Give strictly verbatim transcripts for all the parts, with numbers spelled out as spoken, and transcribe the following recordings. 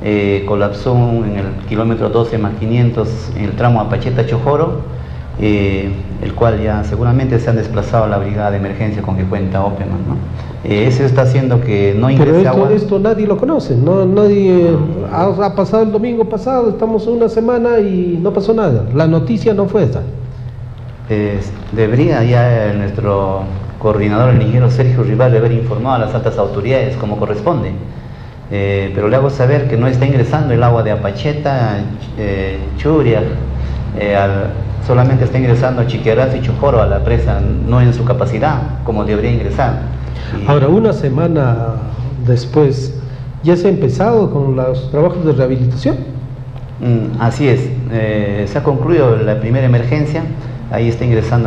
eh, colapsó en el kilómetro doce más quinientos en el tramo Apacheta-Chojoro, eh, el cual ya seguramente se han desplazado a la brigada de emergencia con que cuenta Opeman, ¿no? Eh, eso está haciendo que no ingrese Pero esto, agua. esto nadie lo conoce, no, nadie ha, ha pasado el domingo pasado, estamos una semana y no pasó nada, la noticia no fue esta. Eh, debería ya nuestro coordinador, el ingeniero Sergio Rival, haber informado a las altas autoridades como corresponde, eh, pero le hago saber que no está ingresando el agua de Apacheta, eh, Churia, eh, al, solamente está ingresando Chiquiaraz y Chojoro a la presa, no en su capacidad como debería ingresar. Y ahora, una semana después, ¿ya se ha empezado con los trabajos de rehabilitación? Mm, así es, eh, se ha concluido la primera emergencia. Ahí está ingresando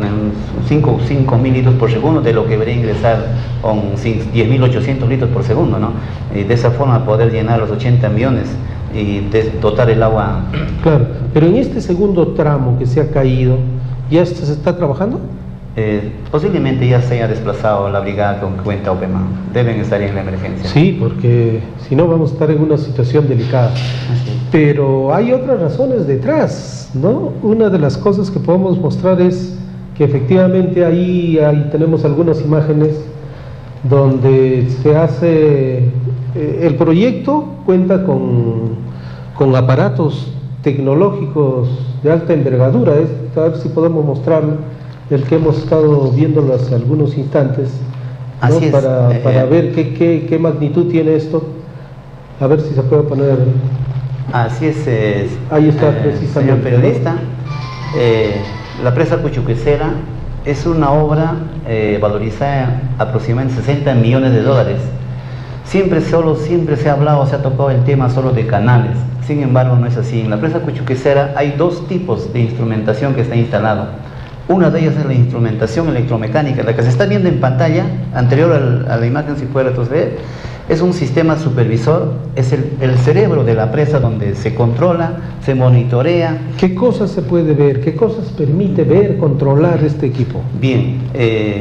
cinco mil litros por segundo, de lo que debería ingresar con diez mil ochocientos litros por segundo, ¿no? Y de esa forma poder llenar los ochenta millones y dotar el agua. Claro, pero en este segundo tramo que se ha caído, ¿ya se está trabajando? Eh, posiblemente ya se haya desplazado la brigada con cuenta Opeman, deben estar en la emergencia. Sí, porque si no vamos a estar en una situación delicada. Pero hay otras razones detrás, ¿no? Una de las cosas que podemos mostrar es que efectivamente ahí, ahí tenemos algunas imágenes donde se hace, eh, el proyecto cuenta con, con aparatos tecnológicos de alta envergadura, es, a ver si podemos mostrarlo, el que hemos estado viéndolo hace algunos instantes, ¿no? Así es, para, eh, para ver qué, qué, qué magnitud tiene esto, a ver si se puede poner. Así es, eh, ahí está, eh, precisamente, señor periodista, ¿no? eh, la presa Cuchuquecera es una obra eh, valorizada aproximadamente sesenta millones de dólares. Siempre, solo, siempre se ha hablado, se ha tocado el tema solo de canales, sin embargo no es así. En la presa Cuchuquecera hay dos tipos de instrumentación que está instalado. Una de ellas es la instrumentación electromecánica, la que se está viendo en pantalla, anterior al, a la imagen, si puede retroceder, es un sistema supervisor, es el, el cerebro de la presa donde se controla, se monitorea. ¿Qué cosas se puede ver? ¿Qué cosas permite ver, controlar este equipo? Bien, eh,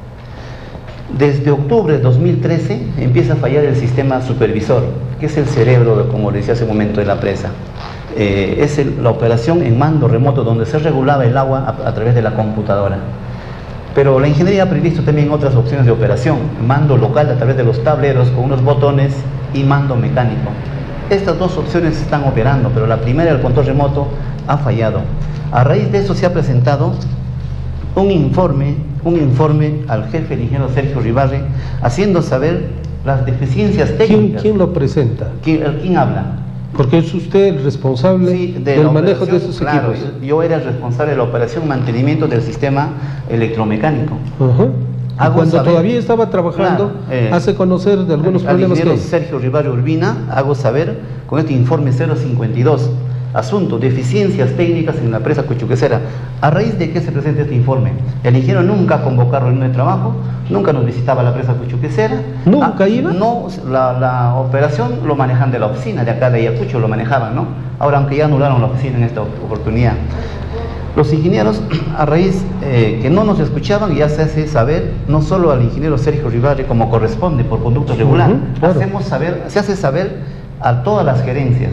desde octubre de dos mil trece empieza a fallar el sistema supervisor, que es el cerebro, como le decía hace un momento, de la presa. Eh, es el, la operación en mando remoto, donde se regulaba el agua a, a través de la computadora. Pero la ingeniería ha previsto también otras opciones de operación: mando local a través de los tableros con unos botones y mando mecánico. Estas dos opciones están operando, pero la primera, el control remoto, ha fallado. A raíz de eso se ha presentado un informe, un informe al jefe, el ingeniero Sergio Ribarre, haciendo saber las deficiencias técnicas. ¿Quién, quién lo presenta? ¿Quién, ¿Quién habla? Porque es usted el responsable Sí, de del manejo de esos claro, equipos. Yo, yo era el responsable de la operación y mantenimiento del sistema electromecánico. Uh-huh. Hago Cuando saber, todavía estaba trabajando, claro, eh, hace conocer de algunos al problemas que ingeniero hay. Sergio Ribarre Urbina, hago saber con este informe cero cincuenta y dos, asunto, deficiencias técnicas en la presa Cuchuquecera. ¿A raíz de qué se presenta este informe? El ingeniero nunca convocó reunión de trabajo, nunca nos visitaba la presa Cuchuquecera. ¿Nunca ah, iba? No, la, la operación lo manejan de la oficina, de acá de Ayacucho lo manejaban, ¿no? Ahora, aunque ya anularon la oficina en esta oportunidad. Los ingenieros, a raíz eh, que no nos escuchaban, ya se hace saber, no solo al ingeniero Sergio Ribarre como corresponde por conducto regular, uh-huh, claro. hacemos saber, se hace saber a todas las gerencias.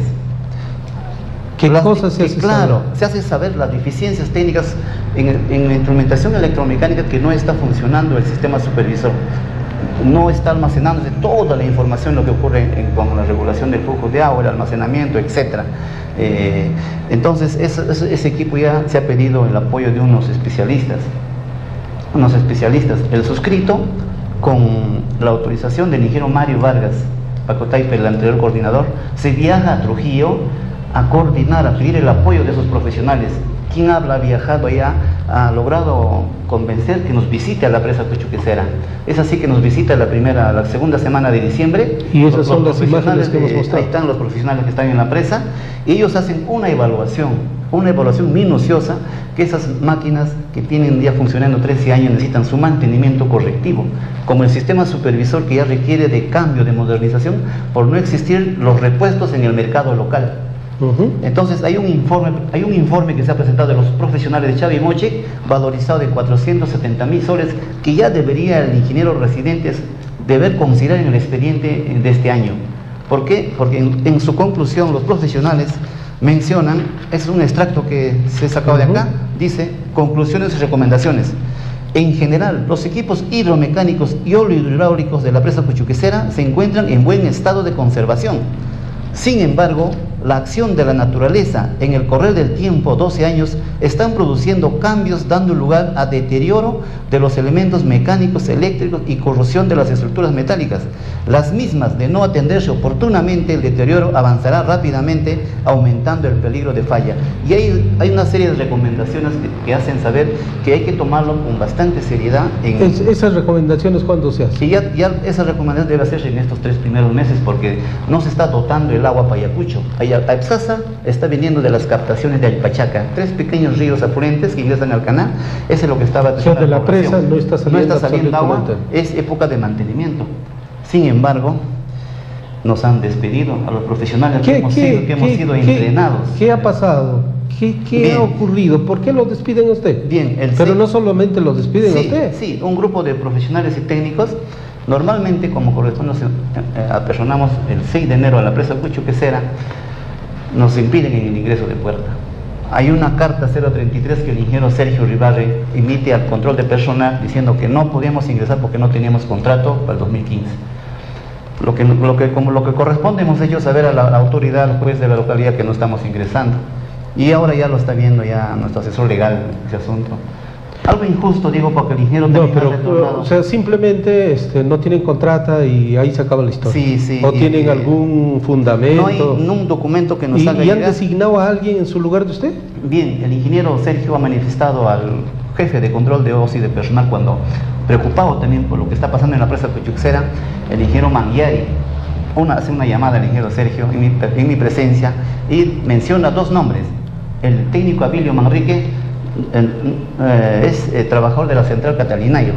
¿Qué las, cosas se hace Claro, saber? se hace saber las deficiencias técnicas en, en la instrumentación electromecánica, que no está funcionando el sistema supervisor. No está almacenándose toda la información, lo que ocurre en, con la regulación del flujo de agua, el almacenamiento, etcétera. Eh, entonces, ese, ese equipo ya se ha pedido el apoyo de unos especialistas, unos especialistas. El suscrito, con la autorización del ingeniero Mario Vargas Pacotaipe, el anterior coordinador, se viaja a Trujillo a coordinar, a pedir el apoyo de esos profesionales. Quien habla, ha viajado allá, ha logrado convencer que nos visite a la presa Cuchuquecera. Es así que nos visita la primera, la segunda semana de diciembre. Y esas son las imágenes que hemos de, mostrado. Ahí están los profesionales que están en la presa, y ellos hacen una evaluación, una evaluación minuciosa, que esas máquinas que tienen ya funcionando trece años necesitan su mantenimiento correctivo, como el sistema supervisor, que ya requiere de cambio, de modernización, por no existir los repuestos en el mercado local. Uh-huh. Entonces hay un informe, hay un informe que se ha presentado de los profesionales de Chavimoche, valorizado de cuatrocientos setenta mil soles, que ya debería el ingeniero residente deber considerar en el expediente de este año. ¿Por qué? Porque en, en su conclusión los profesionales mencionan, es un extracto que se ha sacado de acá, dice, conclusiones y recomendaciones. En general, los equipos hidromecánicos y hidráulicos de la presa Cuchuquecera se encuentran en buen estado de conservación. Sin embargo, la acción de la naturaleza en el correr del tiempo, doce años, están produciendo cambios dando lugar a deterioro de los elementos mecánicos, eléctricos y corrosión de las estructuras metálicas. Las mismas, de no atenderse oportunamente, el deterioro avanzará rápidamente, aumentando el peligro de falla. Y hay, hay una serie de recomendaciones que, que hacen saber que hay que tomarlo con bastante seriedad. En, es, ¿Esas recomendaciones cuándo se hacen? Que ya, ya esa recomendación debe hacerse en estos tres primeros meses, porque no se está dotando el agua para Ayacucho. Aipsasa está viniendo de las captaciones de Alpachaca, tres pequeños ríos afluentes que ingresan al canal. Ese es lo que estaba o sea, de la, la presa no está saliendo, no está saliendo agua, es época de mantenimiento. Sin embargo, nos han despedido a los profesionales que hemos qué, sido, que hemos qué, sido qué, entrenados. ¿Qué ha pasado? ¿Qué, qué ha ocurrido? ¿Por qué lo despiden a usted? Bien, el Pero C... no solamente lo despiden sí, a usted. Sí, un grupo de profesionales y técnicos. Normalmente, como corresponde, apersonamos el seis de enero a la presa Cuchuquecera, nos impiden en el ingreso de puerta. Hay una carta cero treinta y tres que el ingeniero Sergio Ribarre emite al control de personal diciendo que no podíamos ingresar porque no teníamos contrato para el dos mil quince. Lo que, lo que, como lo que corresponde hemos hecho saber a la, la autoridad, al juez de la localidad, que no estamos ingresando. Y ahora ya lo está viendo ya nuestro asesor legal ese asunto. Algo injusto, digo, porque el ingeniero no, pero, o sea, simplemente este, no tienen contrata y ahí se acaba la historia. Sí, sí. ¿O tienen eh, algún fundamento? No hay un documento que nos ¿Y, haga ¿Y han llegar? designado a alguien en su lugar de usted? Bien, el ingeniero Sergio ha manifestado al jefe de control de O S I de personal, cuando preocupado también por lo que está pasando en la presa Cuchuquecera, el ingeniero Mangiari una, hace una llamada al ingeniero Sergio en mi, en mi presencia y menciona dos nombres. El técnico Abilio Manrique El, eh, es eh, trabajador de la central Catalinayo.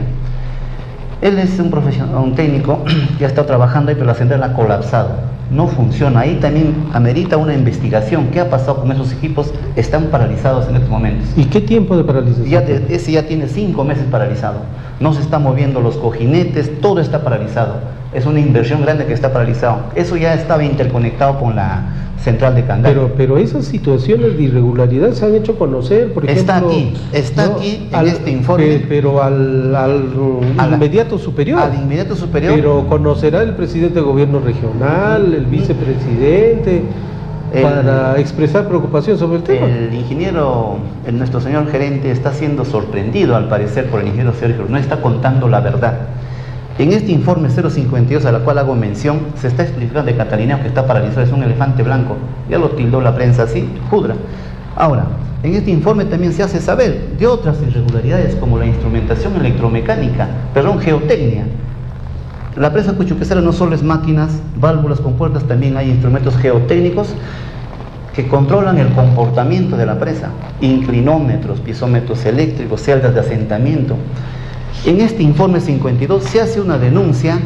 Él es un profesional, un técnico que ha estado trabajando ahí, pero la central ha colapsado, no funciona. Ahí también amerita una investigación. ¿Qué ha pasado con esos equipos? Están paralizados en estos momentos. ¿Y qué tiempo de paralización? Ya de, ese ya tiene cinco meses paralizado. No se están moviendo los cojinetes, todo está paralizado. Es una inversión grande que está paralizado. Eso ya estaba interconectado con la central de Candal. Pero, pero esas situaciones de irregularidad se han hecho conocer, por ejemplo... Está aquí, está ¿no? aquí en al, este informe. Pe, pero al, al a la, inmediato superior. Al inmediato superior. Pero conocerá el presidente de gobierno regional, el vicepresidente, el, para expresar preocupación sobre el tema. El ingeniero, el, nuestro señor gerente, está siendo sorprendido al parecer por el ingeniero Sergio, no está contando la verdad. En este informe cero cincuenta y dos, a la cual hago mención, se está explicando de Catalineo que está paralizado, es un elefante blanco, ya lo tildó la prensa así, judra. Ahora, en este informe también se hace saber de otras irregularidades como la instrumentación electromecánica, perdón, geotecnia. La presa Cuchuquecera no solo es máquinas, válvulas, compuertas, también hay instrumentos geotécnicos que controlan el comportamiento de la presa, inclinómetros, pisómetros eléctricos, celdas de asentamiento. En este informe cincuenta y dos se hace una denuncia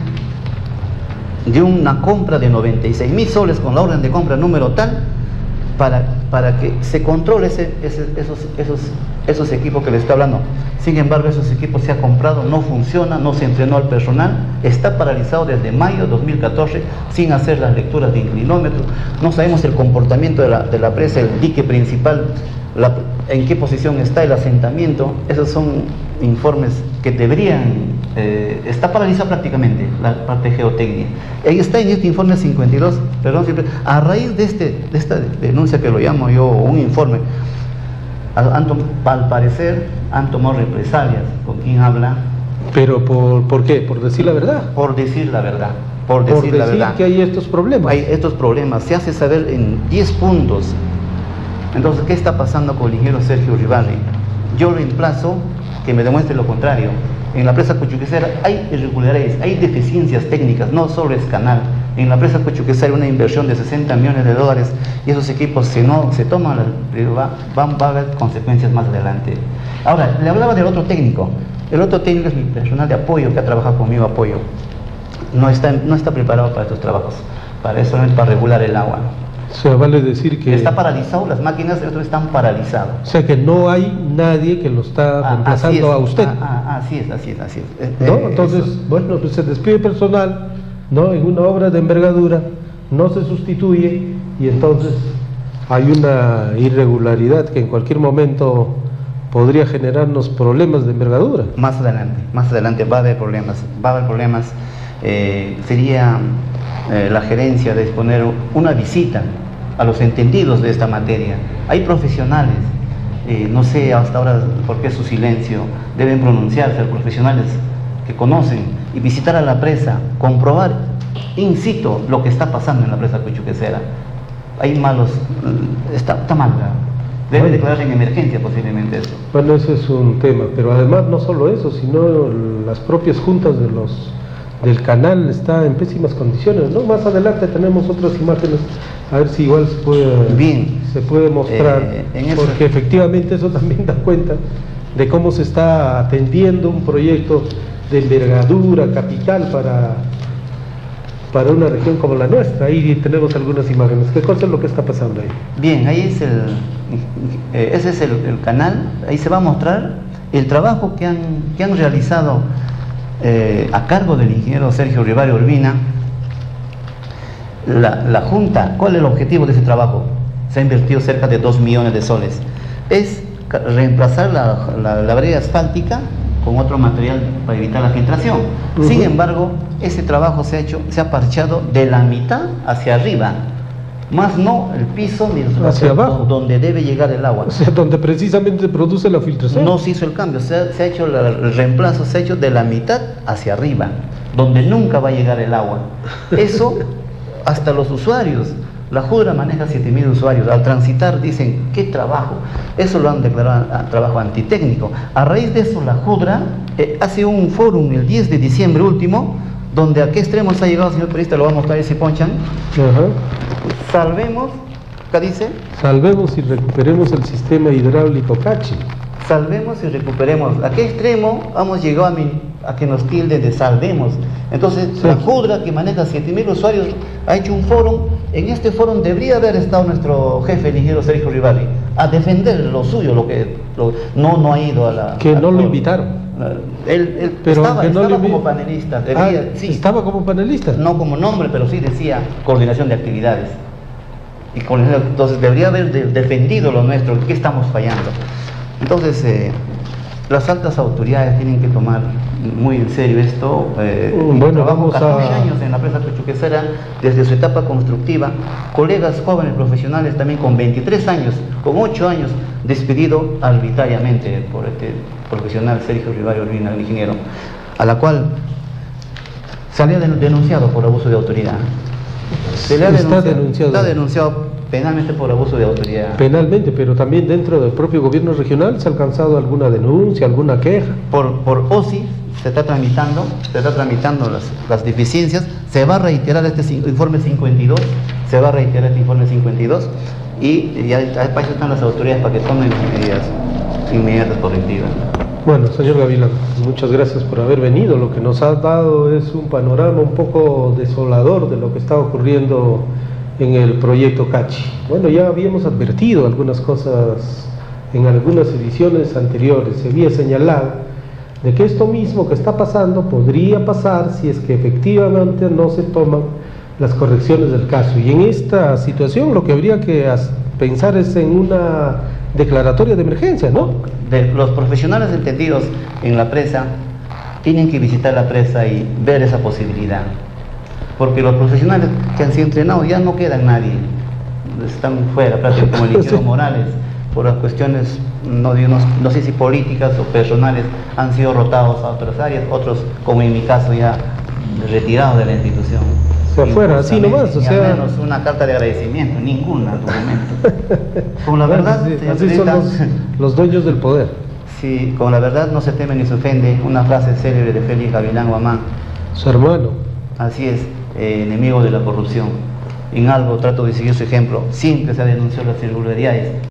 de una compra de noventa y seis mil soles con la orden de compra número tal para, para que se controle ese, ese, esos, esos, esos equipos que les estoy hablando. Sin embargo, esos equipos se han comprado, no funciona, no se entrenó al personal, está paralizado desde mayo de dos mil catorce sin hacer las lecturas de inclinómetro. No sabemos el comportamiento de la, de la presa, el dique principal, la, en qué posición está el asentamiento. Esos son informes que deberían, eh, está paralizada prácticamente la parte de geotecnia. Ahí está en este informe cincuenta y dos, perdón, siempre, a raíz de, este, de esta denuncia que lo llamo yo un informe, han, al parecer han tomado represalias con quien habla. ¿Pero por, por qué? ¿Por decir la verdad? Por decir la verdad. Por decir, por decir la verdad. que hay estos problemas. Hay estos problemas, se hace saber en diez puntos. Entonces, ¿qué está pasando con el ingeniero Sergio Ribarri? Yo lo emplazo que me demuestre lo contrario. En la presa Cuchuquecera hay irregularidades, hay deficiencias técnicas, no solo es canal. En la presa Cuchuquecera hay una inversión de sesenta millones de dólares y esos equipos, si no se toman, va, va, va a haber consecuencias más adelante. Ahora, le hablaba del otro técnico. El otro técnico es mi personal de apoyo que ha trabajado conmigo, apoyo. No está, no está preparado para estos trabajos, para eso es para regular el agua. O sea, vale decir que... Está paralizado, las máquinas de otros están paralizadas. O sea, que no hay nadie que lo está ah, reemplazando a usted. Ah, ah, así es, así es, así es. ¿No? Eh, Entonces, eso. bueno, pues se despide personal, ¿no? En una obra de envergadura no se sustituye y entonces hay una irregularidad que en cualquier momento podría generarnos problemas de envergadura. Más adelante, más adelante va a haber problemas, va a haber problemas. Eh, sería eh, la gerencia de disponer una visita a los entendidos de esta materia. Hay profesionales, eh, no sé hasta ahora por qué su silencio, deben pronunciarse, profesionales que conocen, y visitar a la presa, comprobar in situ lo que está pasando en la presa Cuchuquecera. Hay malos, está, está mal, debe bueno, declarar en emergencia posiblemente eso. Bueno, ese es un tema, pero además no solo eso, sino las propias juntas de los del canal está en pésimas condiciones, ¿no? Más adelante tenemos otras imágenes, a ver si igual se puede, Bien. Se puede mostrar, eh, en porque eso... efectivamente eso también da cuenta de cómo se está atendiendo un proyecto de envergadura capital para, para una región como la nuestra. Ahí tenemos algunas imágenes. ¿Qué cosa es lo que está pasando ahí? Bien, ahí es el, eh, ese es el, el canal, ahí se va a mostrar el trabajo que han, que han realizado Eh, a cargo del ingeniero Sergio Rivario Urbina. La, la Junta, ¿cuál es el objetivo de ese trabajo? Se ha invertido cerca de dos millones de soles. Es reemplazar la, la, la brea asfáltica con otro material para evitar la filtración. Uh-huh. Sin embargo, ese trabajo se ha hecho, se ha parchado de la mitad hacia arriba, más no el piso ni el hacia abajo, donde debe llegar el agua. O sea, donde precisamente produce la filtración. No se hizo el cambio, se ha, se ha hecho la, el reemplazo, se ha hecho de la mitad hacia arriba, donde nunca va a llegar el agua. Eso, hasta los usuarios, la Judra maneja siete mil usuarios, al transitar dicen, ¿qué trabajo? Eso lo han declarado a, a trabajo antitécnico. A raíz de eso, la Judra eh, hace un fórum el diez de diciembre último, donde a qué extremo se ha llegado, señor periodista, lo vamos a mostrar si ponchan. Uh-huh. Salvemos, ¿qué dice? Salvemos y recuperemos el sistema hidráulico Cachi. Salvemos y recuperemos. ¿A qué extremo hemos llegado a, mi, a que nos tilden de salvemos? Entonces, sí. La Judra, que maneja siete mil usuarios, ha hecho un foro. En este foro debería haber estado nuestro jefe, el ingeniero Sergio Rivario, a defender lo suyo, lo que lo, no, no ha ido a la... Que a, no lo invitaron. Él, él pero estaba, no estaba le... como panelista. Debía, ah, sí, estaba como panelista. No como nombre, pero sí decía coordinación de actividades. Y con, entonces debería haber de, defendido lo nuestro, ¿qué estamos fallando? Entonces, eh, las altas autoridades tienen que tomar muy en serio esto. Eh, bueno, vamos catorce a... años en la presa Cuchuquecera, desde su etapa constructiva, colegas jóvenes profesionales también con veintitrés años, con ocho años, despedido arbitrariamente por este profesional Sergio Rivario Urbina, el ingeniero, a la cual se había denunciado por abuso de autoridad. Se le ha está denunciado, denunciado. Está denunciado penalmente por abuso de autoridad. Penalmente, pero también dentro del propio gobierno regional se ha alcanzado alguna denuncia, alguna queja. Por, por O S I se está tramitando, se está tramitando las, las deficiencias, se va a reiterar este informe cincuenta y dos, se va a reiterar este informe cincuenta y dos y ya para eso están las autoridades para que tomen medidas inmediatas correctivas. Bueno, señor Gavilán, muchas gracias por haber venido. Lo que nos ha dado es un panorama un poco desolador de lo que está ocurriendo en el proyecto Cachi. Bueno, ya habíamos advertido algunas cosas en algunas ediciones anteriores. Se había señalado de que esto mismo que está pasando podría pasar si es que efectivamente no se toman las correcciones del caso. Y en esta situación lo que habría que pensar es en una declaratoria de emergencia, ¿no? De los profesionales entendidos en la presa tienen que visitar la presa y ver esa posibilidad, porque los profesionales que han sido entrenados ya no quedan nadie, están fuera, prácticamente como el ingeniero Morales, por las cuestiones, no, no, no sé si políticas o personales, han sido rotados a otras áreas, otros, como en mi caso, ya retirados de la institución. Se afuera, así nomás, o sea... menos una carta de agradecimiento, ninguna documento. Con la bueno, verdad... Sí, así son los, los dueños del poder. Sí, con la verdad no se teme ni se ofende, una frase célebre de Félix Gavilán Guamán. Su hermano. Así es, eh, enemigo de la corrupción. En algo trato de seguir su ejemplo, siempre se ha denunciado las irregularidades,